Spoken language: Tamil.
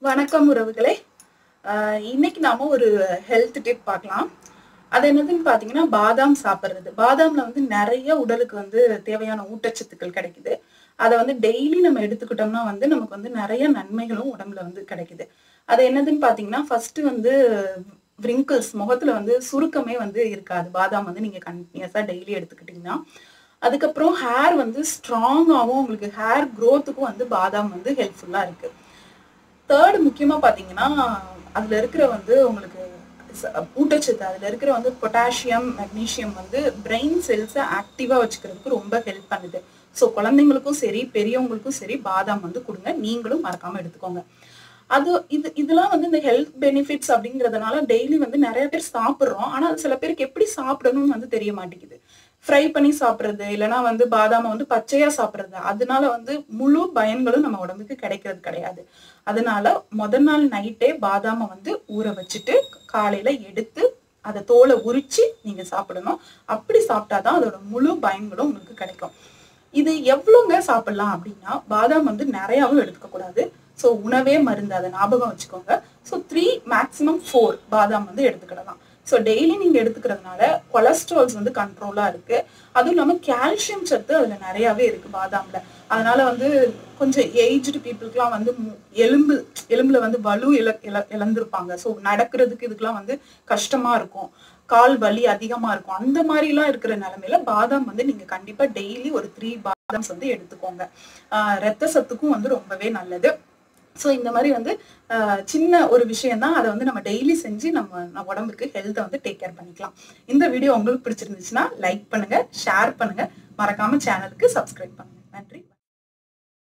வணக்கம் உறவுகளே. இன்னைக்கு நாம ஒரு ஹெல்த் டிப் பார்க்கலாம். அது என்னதுன்னு பாத்தீங்கன்னா பாதாம் சாப்பிடுறது. பாதாம்ல வந்து நிறைய உடலுக்கு வந்து தேவையான ஊட்டச்சத்துக்கள் கிடைக்குது. அதை வந்து டெய்லி நம்ம எடுத்துக்கிட்டோம்னா வந்து நமக்கு வந்து நிறைய நன்மைகளும் உடம்புல வந்து கிடைக்குது. அது என்னதுன்னு பாத்தீங்கன்னா ஃபர்ஸ்ட் வந்து விரிங்கிள்ஸ், முகத்துல வந்து சுருக்கமே வந்து இருக்காது. பாதாம் வந்து நீங்க கண்டினியூஸா டெய்லி எடுத்துக்கிட்டீங்கன்னா. அதுக்கப்புறம் ஹேர் வந்து ஸ்ட்ராங்காகவும் உங்களுக்கு ஹேர் க்ரோத்துக்கும் வந்து பாதாம் வந்து ஹெல்ப்ஃபுல்லா இருக்கு. தேர்ட் முக்கியமா பாத்தீங்கன்னா அதுல இருக்கிற வந்து உங்களுக்கு ஊட்டச்சத்து, அதுல இருக்கிற வந்து பொட்டாசியம், மெக்னீசியம் வந்து பிரெயின் செல்ஸை ஆக்டிவா வச்சுக்கிறதுக்கு ரொம்ப ஹெல்ப் பண்ணுது. ஸோ குழந்தைங்களுக்கும் சரி பெரியவங்களுக்கும் சரி பாதாம் வந்து கொடுங்க. நீங்களும் மறக்காம எடுத்துக்கோங்க. இதெல்லாம் வந்து இந்த ஹெல்த் பெனிஃபிட்ஸ் அப்படிங்கிறதுனால டெய்லி வந்து நிறைய பேர் சாப்பிட்றோம். ஆனா சில பேருக்கு எப்படி சாப்பிடணும்னு வந்து தெரிய மாட்டேங்குது. ஃப்ரை பண்ணி சாப்பிட்றது, இல்லைன்னா வந்து பாதாமை வந்து பச்சையா சாப்பிட்றது, அதனால வந்து முழு பயன்களும் நம்ம உடம்புக்கு கிடைக்கிறது கிடையாது. அதனால முதல் நாள் நைட்டே பாதாமை வந்து ஊற வச்சுட்டு காலையில எடுத்து அதை தோலை உரிச்சு நீங்க சாப்பிடணும். அப்படி சாப்பிட்டாதான் அதோட முழு பயன்களும் உங்களுக்கு கிடைக்கும். இது எவ்வளவுங்க சாப்பிடலாம் அப்படின்னா, பாதாம் வந்து நிறையாவும் எடுத்துக்க கூடாது. ஸோ உணவே மருந்து, அதை ஞாபகம் வச்சுக்கோங்க. ஸோ 3 மேக்சிமம் 4 பாதாம் வந்து எடுத்துக்கிடலாம். ஸோ டெய்லி நீங்க எடுத்துக்கிறதுனால கொலஸ்ட்ரால்ஸ் வந்து கண்ட்ரோலா இருக்கு. அதுவும் இல்லாமல் கால்சியம் சத்து அதுல நிறையாவே இருக்கு பாதாம்ல. அதனால வந்து கொஞ்சம் ஏஜ்டு பீப்புளுக்குலாம் வந்து எலும்புல வந்து வலு இழந்திருப்பாங்க. ஸோ நடக்கிறதுக்கு இதுக்கெல்லாம் வந்து கஷ்டமா இருக்கும், கால் வலி அதிகமா இருக்கும். அந்த மாதிரி எல்லாம் இருக்கிற நிலைமையில பாதாம் வந்து நீங்க கண்டிப்பா டெய்லி ஒரு 3 பாதாம்ஸ் வந்து எடுத்துக்கோங்க. ரத்த சத்துக்கும் வந்து ரொம்பவே நல்லது. ஸோ இந்த மாதிரி வந்து சின்ன ஒரு விஷயம் தான், அதை வந்து நம்ம டெய்லி செஞ்சு நம்ம உடம்புக்கு ஹெல்த்தை வந்து டேக் கேர் பண்ணிக்கலாம். இந்த வீடியோ உங்களுக்கு பிடிச்சிருந்துச்சுன்னா லைக் பண்ணுங்க, ஷேர் பண்ணுங்க, மறக்காம சேனலுக்கு சப்ஸ்கிரைப் பண்ணுங்க. நன்றி.